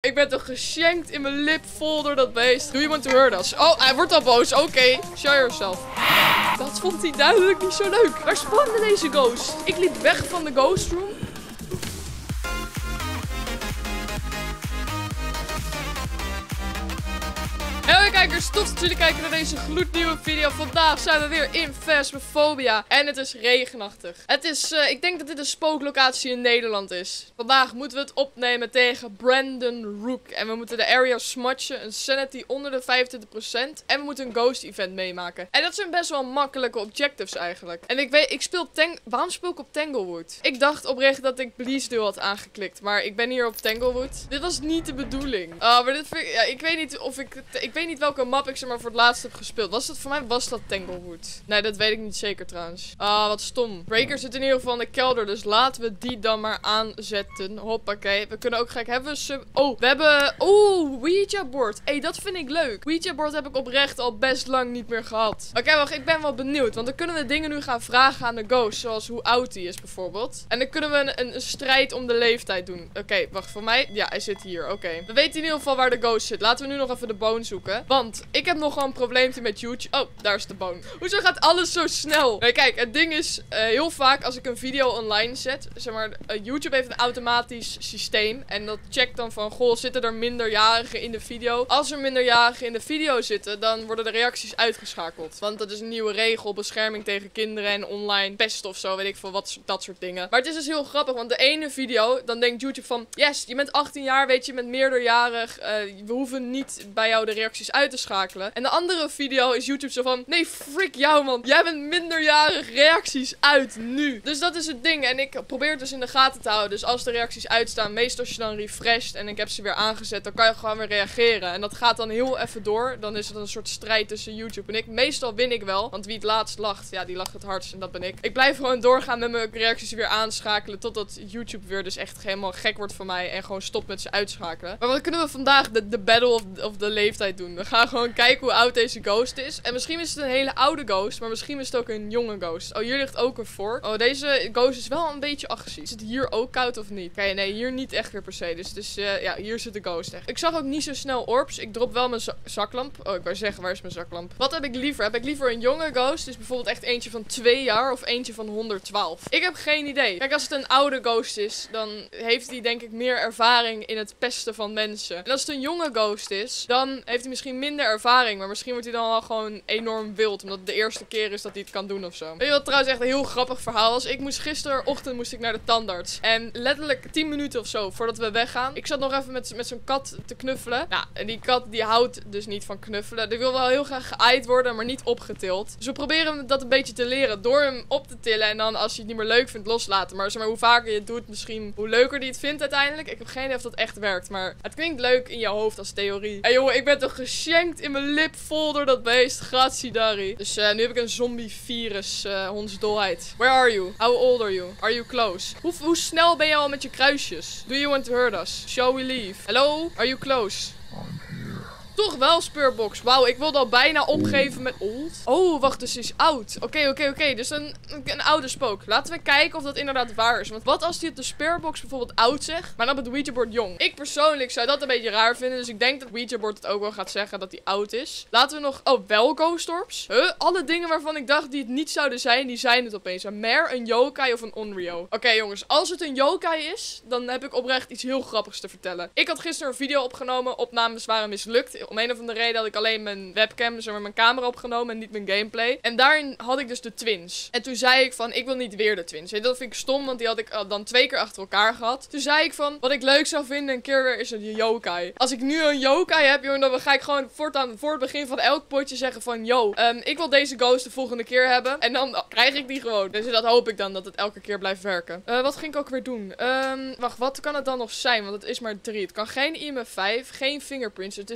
ik ben toch geshankt in mijn lip vol door dat beest. Do you want to hurt us? Oh, hij wordt al boos. Oké, show yourself. Dat vond hij duidelijk niet zo leuk. Waar spande deze ghost? Ik liep weg van de ghost room. Hallo kijkers, tof dat jullie kijken naar deze gloednieuwe video. Vandaag zijn we weer in Phasmophobia en het is regenachtig. Het is, ik denk dat dit een spooklocatie in Nederland is. Vandaag moeten we het opnemen tegen Brandon Rook. En we moeten de area smudgen, een sanity onder de 25%. En we moeten een ghost event meemaken. En dat zijn best wel makkelijke objectives eigenlijk. En ik speel waarom speel ik op Tanglewood? Ik dacht oprecht dat ik Bleasdale had aangeklikt, maar ik ben hier op Tanglewood. Dit was niet de bedoeling. Maar dit vind ik, ja, ik weet niet of ik weet niet welke map ik zeg maar voor het laatst heb gespeeld. Voor mij was dat Tanglewood. Nee, dat weet ik niet zeker trouwens. Wat stom. Breaker zit in ieder geval in de kelder, dus laten we die dan maar aanzetten. Hoppakee. We kunnen ook gelijk hebben we hebben... Ouija board. Hey, dat vind ik leuk. Ouija board heb ik oprecht al best lang niet meer gehad. Oké, wacht. Ik ben wel benieuwd, want dan kunnen we dingen nu gaan vragen aan de ghost, zoals hoe oud hij is bijvoorbeeld. En dan kunnen we een strijd om de leeftijd doen. Oké, wacht. Voor mij... Ja, hij zit hier. Oké. We weten in ieder geval waar de ghost zit. Laten we nu nog even de bone zoeken. Want ik heb nogal een probleempje met YouTube. Oh, daar is de bone. Hoezo gaat alles zo snel? Nee, kijk, het ding is heel vaak als ik een video online zet, zeg maar, YouTube heeft een automatisch systeem. En dat checkt dan van, goh, zitten er minderjarigen in de video? Als er minderjarigen in de video zitten, dan worden de reacties uitgeschakeld. Want dat is een nieuwe regel, bescherming tegen kinderen en online pest of zo, weet ik veel, dat soort dingen. Maar het is dus heel grappig, want de ene video, dan denkt YouTube van, yes, je bent 18 jaar, weet je, je bent meerderjarig. We hoeven niet bij jou de reacties uit te schakelen. En de andere video is YouTube zo van, nee, frick jou man. Jij bent minderjarig, reacties uit nu. Dus dat is het ding. En ik probeer het dus in de gaten te houden. Dus als de reacties uitstaan, meestal als je dan refresht en ik heb ze weer aangezet, dan kan je gewoon weer reageren. En dat gaat dan heel even door. Dan is het een soort strijd tussen YouTube en ik. Meestal win ik wel, want wie het laatst lacht, ja, die lacht het hardst en dat ben ik. Ik blijf gewoon doorgaan met mijn reacties weer aanschakelen, totdat YouTube weer dus echt helemaal gek wordt van mij en gewoon stopt met ze uitschakelen. Maar wat kunnen we vandaag? De battle of de leeftijd doen. We gaan gewoon kijken hoe oud deze ghost is. En misschien is het een hele oude ghost, maar misschien is het ook een jonge ghost. Oh, hier ligt ook een voor. Oh, deze ghost is wel een beetje agressief. Is het hier ook koud of niet? Oké, nee, hier niet echt weer per se. Dus ja, hier zit de ghost echt. Ik zag ook niet zo snel orbs. Ik drop wel mijn zaklamp. Oh, ik wou zeggen, waar is mijn zaklamp? Wat heb ik liever? Heb ik liever een jonge ghost? Dus bijvoorbeeld echt eentje van 2 jaar of eentje van 112? Ik heb geen idee. Kijk, als het een oude ghost is, dan heeft hij denk ik meer ervaring in het pesten van mensen. En als het een jonge ghost is, dan heeft hij misschien minder ervaring, maar misschien wordt hij dan wel gewoon enorm wild, omdat het de eerste keer is dat hij het kan doen of zo. Weet je wat trouwens echt een heel grappig verhaal was? Gisterochtend moest ik naar de tandarts. En letterlijk 10 minuten of zo voordat we weggaan. Ik zat nog even met zo'n kat te knuffelen. Nou, en die kat die houdt dus niet van knuffelen. Die wil wel heel graag geaaid worden, maar niet opgetild. Dus we proberen dat een beetje te leren door hem op te tillen en dan als je het niet meer leuk vindt loslaten. Maar zeg maar, hoe vaker je het doet, misschien hoe leuker die het vindt uiteindelijk. Ik heb geen idee of dat echt werkt, maar het klinkt leuk in je hoofd als theorie. Hey jongen, ik ben toch geshankt in mijn lip vol door dat beest. Grazie. Dus nu heb ik een zombie virus, hondsdolheid. Where are you? How old are you? Are you close? Hoe snel ben je al met je kruisjes? Do you want to hurt us? Shall we leave? Hello? Are you close? Toch wel speurbox. Wauw, ik wilde al bijna opgeven met old. Oh, wacht, dus hij is oud. Oké. Dus een oude spook. Laten we kijken of dat inderdaad waar is. Want wat als hij op de speurbox bijvoorbeeld oud zegt, maar dan op het Ouija board jong? Ik persoonlijk zou dat een beetje raar vinden. Dus ik denk dat Ouija board het ook wel gaat zeggen dat hij oud is. Laten we nog... Oh, wel ghost orbs? Alle dingen waarvan ik dacht die het niet zouden zijn, die zijn het opeens. Een mare, een yokai of een onryo. Oké, jongens. Als het een yokai is, dan heb ik oprecht iets heel grappigs te vertellen. Ik had gisteren een video opgenomen. Opnames waren mislukt. Om een of andere reden had ik alleen mijn webcam, zeg maar mijn camera opgenomen en niet mijn gameplay. En daarin had ik dus de twins. En toen zei ik van, ik wil niet weer de twins. Dat vind ik stom, want die had ik dan 2 keer achter elkaar gehad. Toen zei ik van, wat ik leuk zou vinden een keer weer is een yokai. Als ik nu een yokai heb, jongen, dan ga ik gewoon voortaan voor het begin van elk potje zeggen van, yo, ik wil deze ghost de volgende keer hebben. En dan krijg ik die gewoon. Dus dat hoop ik dan, dat het elke keer blijft werken. Wat ging ik ook weer doen? Wacht, wat kan het dan nog zijn? Want het is maar 3. Het kan geen IMF5, geen fingerprints. Het is dan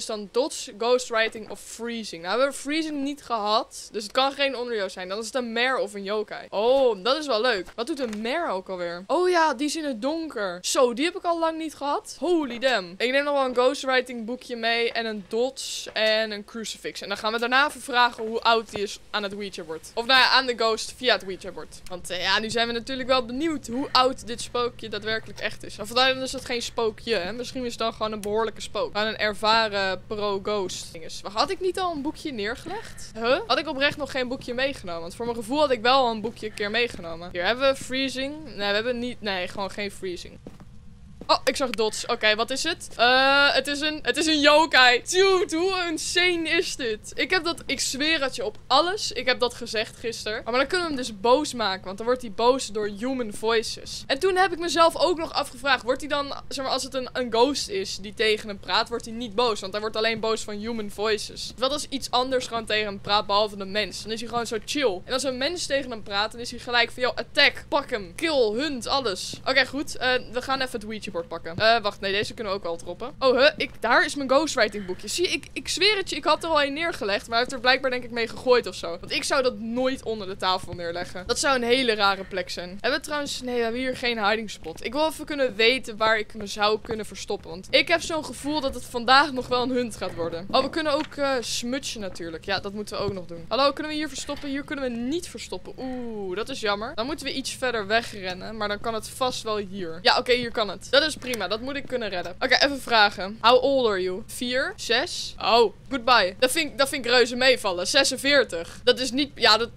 dots, ghostwriting of freezing. Nou, we hebben freezing niet gehad. Dus het kan geen Onryo zijn. Dan is het een mare of een yokai. Oh, dat is wel leuk. Wat doet een mare ook alweer? Oh ja, die is in het donker. Zo, die heb ik al lang niet gehad. Holy damn. Ik neem nog wel een ghostwriting boekje mee. En een dots en een crucifix. En dan gaan we daarna even vragen hoe oud die is aan het Ouija-bord. Of nou ja, aan de ghost via het Ouija-bord. Want ja, nu zijn we natuurlijk wel benieuwd hoe oud dit spookje daadwerkelijk echt is. Of dan is het geen spookje, hè? Misschien is het dan gewoon een behoorlijke spook. Gewoon een ervaren pro-ghost dinges. Maar had ik niet al een boekje neergelegd? Huh? Had ik oprecht nog geen boekje meegenomen? Want voor mijn gevoel had ik wel al een boekje een keer meegenomen. Hier hebben we freezing. Nee, we hebben niet... Nee, gewoon geen freezing. Oh, ik zag dots. Oké, wat is het? Het is een yokai. Dude, hoe insane is dit? Ik zweer het je op alles. Ik heb dat gezegd gisteren. Maar dan kunnen we hem dus boos maken. Want dan wordt hij boos door human voices. En toen heb ik mezelf ook nog afgevraagd. Wordt hij dan, zeg maar, als het een ghost is die tegen hem praat, wordt hij niet boos. Want hij wordt alleen boos van human voices. Wat als iets anders gewoon tegen hem praat, behalve een mens? Dan is hij gewoon zo chill. En als een mens tegen hem praat, dan is hij gelijk van, yo, attack, pak hem, kill, hunt, alles. Oké, goed. We gaan even het Ouija-bord pakken. Wacht, nee, deze kunnen we ook wel droppen. Oh, daar is mijn ghostwriting boekje. Zie, ik zweer het je, ik had er al een neergelegd, maar hij heeft er blijkbaar denk ik mee gegooid of zo. Want ik zou dat nooit onder de tafel neerleggen. Dat zou een hele rare plek zijn. Hebben we trouwens, nee, we hebben hier geen hiding spot. Ik wil even kunnen weten waar ik me zou kunnen verstoppen, want ik heb zo'n gevoel dat het vandaag nog wel een hunt gaat worden. Oh, we kunnen ook smutsen natuurlijk. Ja, dat moeten we ook nog doen. Hallo, kunnen we hier verstoppen? Hier kunnen we niet verstoppen. Oeh, dat is jammer. Dan moeten we iets verder wegrennen, maar dan kan het vast wel hier. Ja, oké, hier kan het. Dat is prima, dat moet ik kunnen redden. Oké, even vragen. How old are you? 4? 6? Oh, goodbye. Dat vind ik reuze meevallen. 46. Dat is niet...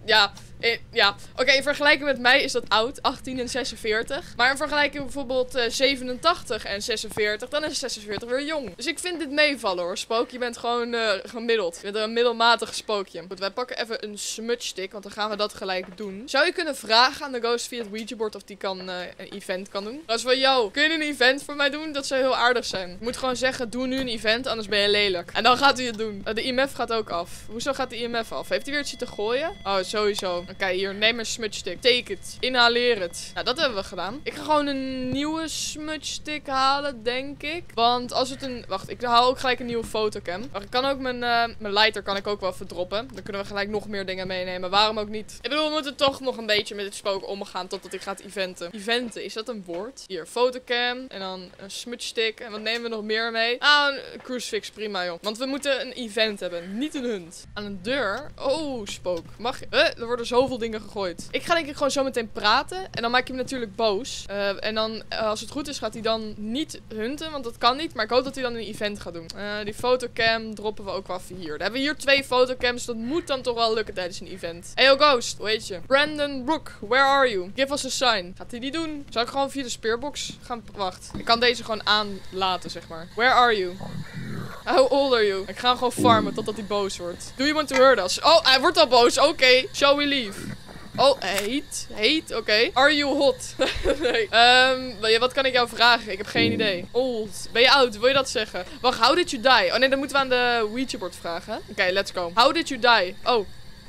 Ja, oké, in vergelijking met mij is dat oud, 18 en 46. Maar in vergelijking bijvoorbeeld 87 en 46, dan is 46 weer jong. Dus ik vind dit meevallen hoor, spook. Je bent gewoon gemiddeld. Je bent een middelmatig spookje. Goed, wij pakken even een smudge stick, want dan gaan we dat gelijk doen. Zou je kunnen vragen aan de ghost via het Ouija-board of die een event kan doen? Dat is van, yo, kun je een event voor mij doen? Dat zou heel aardig zijn. Je moet gewoon zeggen, doe nu een event, anders ben je lelijk. En dan gaat hij het doen. De IMF gaat ook af. Hoezo gaat de IMF af? Heeft hij weer iets te gooien? Oh, sowieso. Oké, hier, neem een smudge stick. Take it. Inhaleer het. Nou, dat hebben we gedaan. Ik ga gewoon een nieuwe smudge stick halen, denk ik. Want als het een... Wacht, ik haal ook gelijk een nieuwe fotocam. Maar ik kan ook mijn lighter kan ik ook wel verdroppen. Dan kunnen we gelijk nog meer dingen meenemen. Waarom ook niet? Ik bedoel, we moeten toch nog een beetje met het spook omgaan totdat ik ga eventen. Eventen, is dat een woord? Hier, fotocam. En dan een smudge stick. En wat nemen we nog meer mee? Ah, een crucifix. Prima, joh. Want we moeten een event hebben. Niet een hunt. Aan een deur. Oh, spook. Mag je... er worden zoveel dingen gegooid. Ik ga denk ik gewoon zo meteen praten. En dan maak je hem natuurlijk boos. En dan, als het goed is, gaat hij dan niet hunten. Want dat kan niet. Maar ik hoop dat hij dan een event gaat doen. Die fotocam droppen we ook wel even hier. Dan hebben we hier 2 fotocams. Dat moet dan toch wel lukken tijdens een event. Hey, yo, ghost. Hoe heet je? Brandon Brook. Where are you? Give us a sign. Gaat hij die doen? Zou ik gewoon via de spearbox gaan... Wacht. Ik kan deze gewoon aanlaten, zeg maar. Where are you? How old are you? Ik ga hem gewoon farmen totdat hij boos wordt. Do you want to hurt us? Oh, hij wordt al boos. Oké. Shall we leave? Oh, heet, oké. Are you hot? Nee. Wat kan ik jou vragen? Ik heb geen idee. Old. Ben je oud? Wil je dat zeggen? Wacht, how did you die? Oh nee, dan moeten we aan de Ouija-board vragen. Oké, let's go. How did you die? Oh.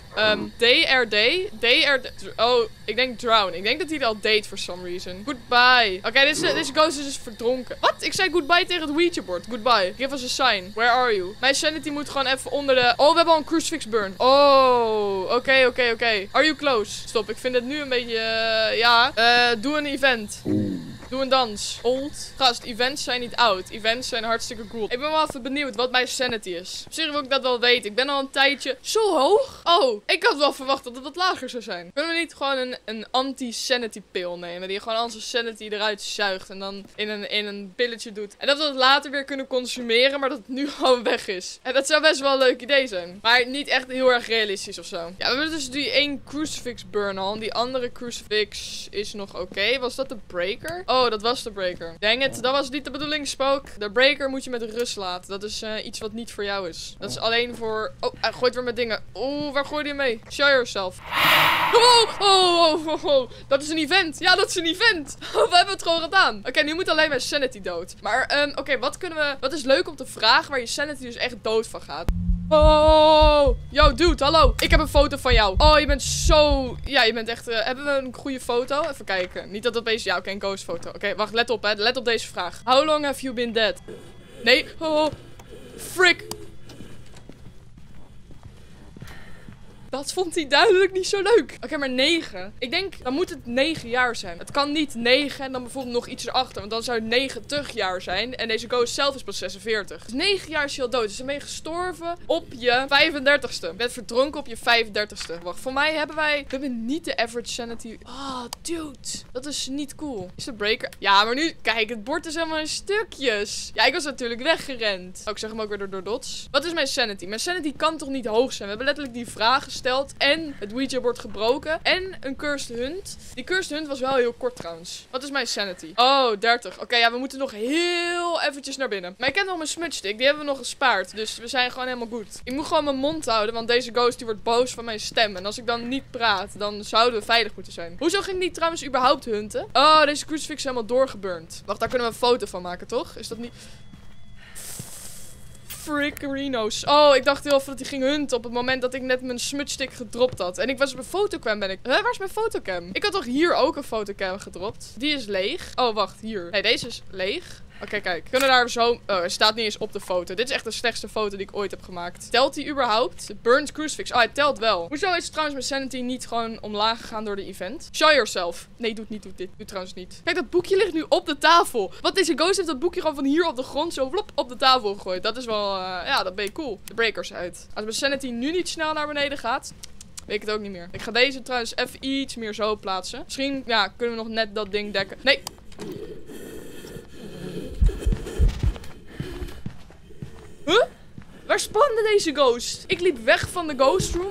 Oh, ik denk drown. Ik denk dat hij al deed for some reason. Goodbye. Oké, deze ghost is dus verdronken. Wat? Ik zei goodbye tegen het Ouija-board. Goodbye. Give us a sign. Where are you? Mijn sanity moet gewoon even onder de... Oh, we hebben al een crucifix burn. Oh, oké. Are you close? Stop, ik vind het nu een beetje... doe een event. Doe een dans. Old. Gast, events zijn niet oud. Events zijn hartstikke cool. Ik ben wel even benieuwd wat mijn sanity is. Op zich wil ik dat wel weten. Ik ben al een tijdje zo hoog. Oh, ik had wel verwacht dat het wat lager zou zijn. Kunnen we niet gewoon een anti-sanity pill nemen? Die gewoon onze sanity eruit zuigt. En dan in een pilletje doet. En dat we het later weer kunnen consumeren. Maar dat het nu gewoon weg is. En dat zou best wel een leuk idee zijn. Maar niet echt heel erg realistisch of zo. Ja, we hebben dus die 1 crucifix burn al. En die andere crucifix is nog oké. Was dat de breaker? Oh, dat was de breaker. Dang it, dat was niet de bedoeling, spook. De breaker moet je met rust laten. Dat is iets wat niet voor jou is. Dat is alleen voor... Oh, hij gooit weer met dingen. Oeh, waar gooi je mee? Show yourself. Oh. Dat is een event. Ja, dat is een event. We hebben het gewoon gedaan. Oké, nu moet alleen mijn sanity dood. Maar, oké, wat is leuk om te vragen waar je sanity dus echt dood van gaat? Oh, yo, dude, hallo. Ik heb een foto van jou. Oh, je bent zo... Ja, je bent echt... hebben we een goede foto? Even kijken. Niet dat het opeens... Ja, oké, een ghost foto. Oké, wacht, let op, hè. Let op deze vraag. How long have you been dead? Nee. Oh, frick. Dat vond hij duidelijk niet zo leuk. Oké, maar 9. Ik denk, dan moet het 9 jaar zijn. Het kan niet 9 en dan bijvoorbeeld nog iets erachter. Want dan zou het 90 jaar zijn. En deze ghost zelf is pas 46. Dus 9 jaar is hij al dood. Dus dan ben je gestorven op je 35ste. Je bent verdronken op je 35ste. Wacht, voor mij hebben we hebben niet de average sanity. Oh, dude. Dat is niet cool. Is de breaker? Ja, maar nu, kijk, het bord is helemaal in stukjes. Ja, ik was natuurlijk weggerend. Oh, ik zeg hem ook weer door dots. Wat is mijn sanity? Mijn sanity kan toch niet hoog zijn? We hebben letterlijk die vraag gesteld. En het Ouija-bord gebroken. En een cursed hunt. Die cursed hunt was wel heel kort trouwens. Wat is mijn sanity? Oh, 30. Oké, ja, we moeten nog heel eventjes naar binnen. Maar ik heb nog mijn smudge stick. Die hebben we nog gespaard. Dus we zijn gewoon helemaal goed. Ik moet gewoon mijn mond houden. Want deze ghost die wordt boos van mijn stem. En als ik dan niet praat, dan zouden we veilig moeten zijn. Hoezo ging die trouwens überhaupt hunten? Oh, deze crucifix is helemaal doorgeburnt. Wacht, daar kunnen we een foto van maken, toch? Is dat niet... Frickerino's. Oh, ik dacht heel even dat hij ging hunten op het moment dat ik net mijn smudge stick gedropt had. En ik was op mijn fotocam ben ik... Waar is mijn fotocam? Ik had toch hier ook een fotocam gedropt? Die is leeg. Oh, wacht, hier. Nee, deze is leeg. Oké, kijk. Kunnen daar zo... Oh, hij staat niet eens op de foto. Dit is echt de slechtste foto die ik ooit heb gemaakt. Telt hij überhaupt? Burnt crucifix. Oh, hij telt wel. Hoezo is trouwens mijn sanity niet gewoon omlaag gegaan door de event? Show yourself. Nee, doe dit. Doe trouwens niet. Kijk, dat boekje ligt nu op de tafel. Wat, deze ghost heeft dat boekje gewoon van hier op de grond zo vlop op de tafel gegooid. Dat is wel... ja, dat ben je cool. De breakers uit. Als mijn sanity nu niet snel naar beneden gaat... weet ik het ook niet meer. Ik ga deze trouwens even iets meer zo plaatsen. Misschien, ja, kunnen we nog net dat ding dekken. Nee. Huh? Waar spande deze ghost? Ik liep weg van de ghost room.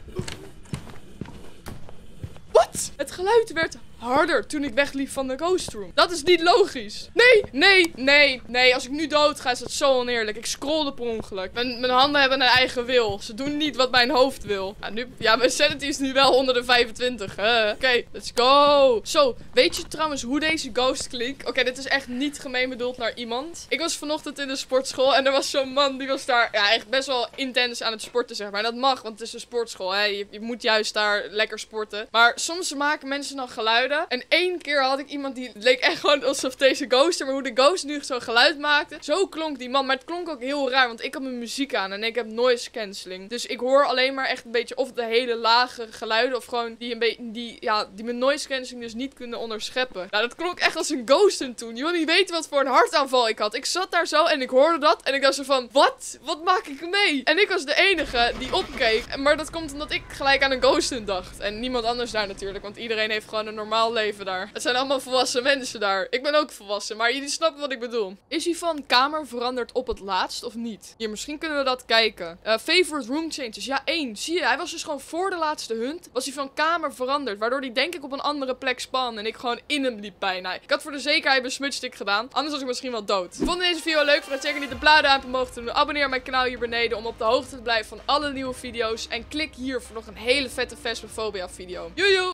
Wat? Het geluid werd harder toen ik wegliep van de ghost room. Dat is niet logisch. Nee. Als ik nu dood ga, is dat zo oneerlijk. Ik scrollde per ongeluk. Mijn handen hebben een eigen wil. Ze doen niet wat mijn hoofd wil. Ja, mijn sanity is nu wel onder de 25. Oké, let's go. Zo, weet je trouwens hoe deze ghost klinkt? Oké, dit is echt niet gemeen bedoeld naar iemand. Ik was vanochtend in de sportschool en er was zo'n man die was daar ja, echt best wel intens aan het sporten, zeg maar. En dat mag, want het is een sportschool. Hè? Je moet juist daar lekker sporten. Maar soms maken mensen dan geluiden. En 1 keer had ik iemand die leek echt gewoon alsof deze ghost, maar hoe de ghost nu zo'n geluid maakte. Zo klonk die man. Maar het klonk ook heel raar, want ik had mijn muziek aan en ik heb noise cancelling. Dus ik hoor alleen maar echt een beetje of de hele lage geluiden of gewoon die een beetje, die mijn noise cancelling dus niet kunnen onderscheppen. Nou, dat klonk echt als een ghost toen. Je wil niet weten wat voor een hartaanval ik had. Ik zat daar zo en ik hoorde dat en ik dacht zo van, wat? Wat maak ik mee? En ik was de enige die opkeek. Maar dat komt omdat ik gelijk aan een ghost dacht. En niemand anders daar natuurlijk, want iedereen heeft gewoon een normaal leven daar. Het zijn allemaal volwassen mensen daar. Ik ben ook volwassen, maar jullie snappen wat ik bedoel. Is hij van kamer veranderd op het laatst of niet? Hier, misschien kunnen we dat kijken. Favorite room changes. Ja, 1. Zie je, hij was dus gewoon voor de laatste hunt. Was hij van kamer veranderd. Waardoor hij denk ik op een andere plek span. En ik gewoon in hem liep bijna. Ik had voor de zekerheid mijn smudge stick gedaan. Anders was ik misschien wel dood. Vond deze video leuk? Vergeet zeker niet de blauwe duimpje omhoog te doen. Abonneer op mijn kanaal hier beneden om op de hoogte te blijven van alle nieuwe video's. En klik hier voor nog een hele vette Phasmophobia video. Joejoe!